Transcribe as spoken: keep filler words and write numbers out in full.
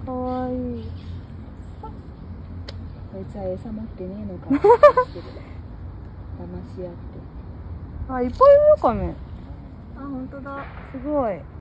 かわいい。 こいつは餌持ってねえのかな。騙し合って。 あ、いっぱいいるよ、カメ。 あ、本当だ。 すごい。